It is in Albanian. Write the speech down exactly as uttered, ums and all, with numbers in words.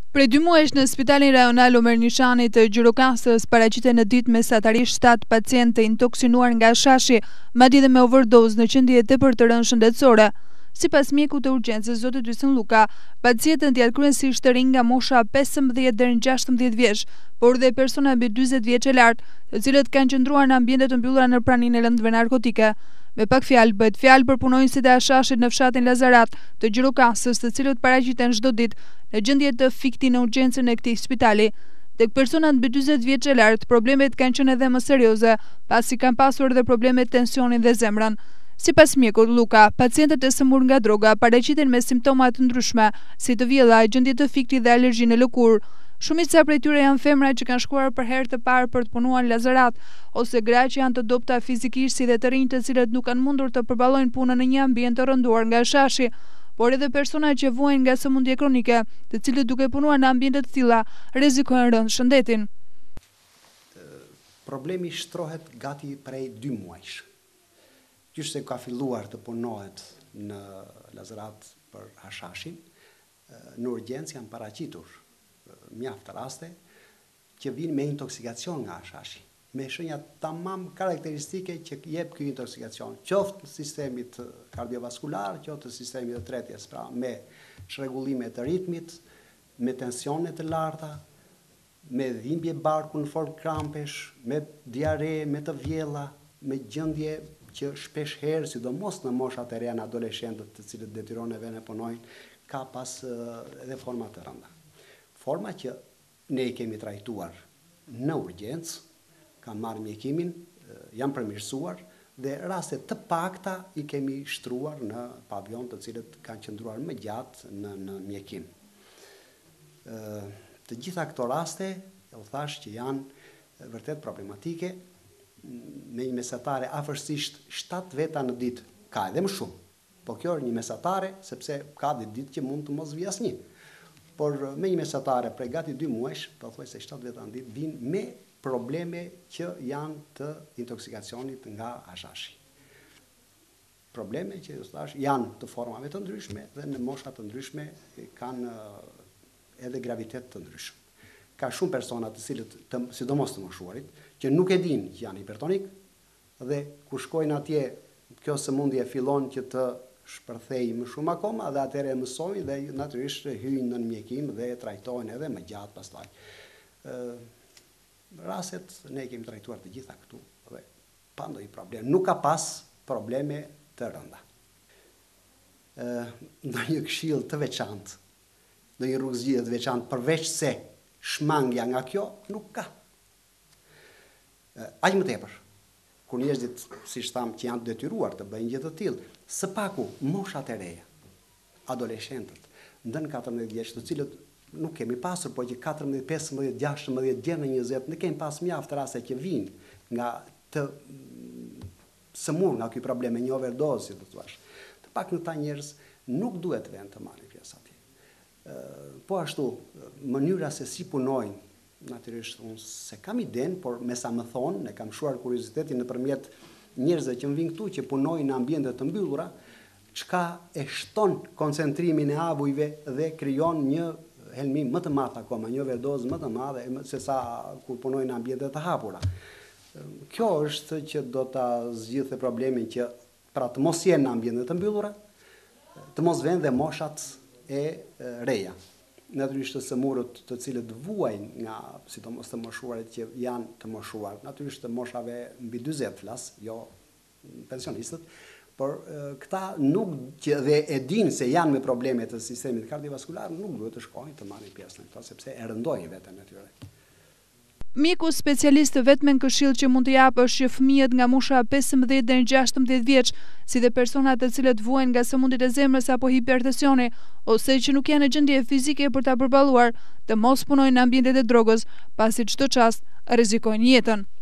Prej dy muajsh në Spitalin Rajonal Omer Nishani të Gjirokastës paraqiten në ditë mesatarisht shtatë pacientë të intoksinuar nga shashi, madje edhe me overdozë në qendje tepër të rënë shëndetësore. Sipas mjekut të urgjencës zotit Dysen Luka, pacientët janë kryesisht të rinj nga mosha pesëmbëdhjetë deri në gjashtëmbëdhjetë vjeç, por dhe persona mbi dyzet vjeç e lartë, të cilët kanë qëndruar në ambiente të mbyllura në praninë e lëndëve narkotike. Me pak fjalë, bëhet fjalë për punonjësit e Ashashit në fshatin Lazarat të Gjirokastës, të cilët paraqiten çdo ditë në gjendje të fikti në urgjencën e këtij spitali. Tek personat mbi dyzet vjeç e lartë, problemet kanë qenë edhe më serioze, pasi kanë pasur edhe probleme tensionin dhe zemrën. Sipas mjekut Luka, pacientët e sëmur nga droga paraqiten me simptoma të ndryshme, si të vjella, gjendje të fikti dhe alergji në lëkurë. Shumica prej tyre janë femra që kanë shkuar për herë të parë për të punuar në Lazarat, ose gra që janë të dobta fizikisht si dhe të rinj të cilët nuk kanë mundur të përballojnë punën në një ambient të rënduar nga shashi, por edhe persona që vuajnë nga sëmundje kronike, të cilët duke punuar në ambiente të tilla rrezikojnë rënd shëndetin. Problemi shtrohet gati prej dy muajsh. Qysh se ka filluar të punohet në Lazarat për Hashashin, në urgjencë janë paraqitur mjaft raste që vinë me intoksikacion nga Hashashi, me shenja tamam karakteristike që jep ky intoksikacion, qoftë në sistemit kardiovaskular, qoftë në sistemit të tretjes, pra me çrregullime të ritmit, me tensione të larta, me dhimbje barku në formë krampesh, me diare, me të vjella, me gjendje që shpesh herë, sidomos në moshat e reja në adoleshentët të cilët detyron e vene punojnë, ka pas edhe forma të rënda. Forma që ne i kemi trajtuar në urgjencë, kanë marrë mjekimin, janë përmirësuar dhe raste të pakta i kemi shtruar në pavion të cilët kanë qëndruar më gjatë në, në mjekim. Të gjitha këto raste, u thash që janë vërtet problematike, me një mesatare afërsisht shtatë veta në ditë, ka edhe më shumë, po kjo është një mesatare sepse ka dhe ditë që mund të mos vi asnjë. Por me një mesatare prej gati dy muajsh, pothuajse shtatë veta në ditë, vinë me probleme që janë të intoksikacionit nga Hashashi. Probleme që thash, janë të formave të ndryshme dhe në mosha të ndryshme kanë edhe gravitet të ndryshëm. Ka shumë persona të cilët, të, sidomos të moshuarit, që nuk e dinë që janë hipertonik dhe kur shkojnë atje, kjo sëmundje fillon që të shpërthej më shumë akoma dhe atëherë e mësojnë dhe natyrisht hyjnë në mjekim dhe trajtojnë edhe më gjatë pastaj. Rastet ne kemi trajtuar të gjitha këtu dhe pa ndonjë problem. Nuk ka pas probleme të rënda. Ndonjë këshill të veçantë, ndonjë rrugëzgjidhje të veçantë përveç se shmangja nga kjo nuk ka. Aq më tepër, kur njerëzit, siç tham, që janë detyruar të bëjnë gjë të tillë, së paku moshat e reja, adoleshentët, ndën katërmbëdhjetë vjeç, të cilët nuk kemi pasur, por që katërmbëdhjetë, pesëmbëdhjetë, gjashtëmbëdhjetë deri në njëzet, ne kemi pas mjaft raste që vinë nga të sëmur nga ky problem, një overdozë, si të thuash. Të pak në ta njerëz nuk duhet vend të marrin pjesë atje. Po ashtu, mënyra se si punojnë, natyrisht unë se kam iden, por me sa më thonë, ne kam shuar kuriozitetin nëpërmjet njerëzve që më vinë këtu, që punojnë në ambiente të mbyllura, çka e shton koncentrimin e avujve dhe krijon një helmim më të madh akoma, një overdozë më të madhe se sa kur punojnë në ambiente të hapura. Kjo është që do ta zgjidhte problemin që pra të mos jenë në ambiente të mbyllura, të mos vënë dhe moshat e reja. Natyrisht të sëmurët të cilët vuajnë nga, sidomos të moshuarit që janë të moshuar, natyrisht të moshave mbi dyzet flas, jo pensionistët, por këta nuk që dhe e dinë se janë me probleme të sistemit kardiovaskular, nuk duhet të shkojnë të marrin pjesë në këto, sepse e rëndojnë veten e tyre. Mjeku specialist vetëm këshill që mund të japë është që fëmijët nga mosha pesëmbëdhjetë deri në gjashtëmbëdhjetë vjeç, si dhe personat të cilët vuajnë nga sëmundjet e zemrës apo hipertensioni, ose që nuk janë në gjendje fizike për ta përballuar, të mos punojnë në ambientet e drogës, pasi çdo çast rrezikojnë jetën.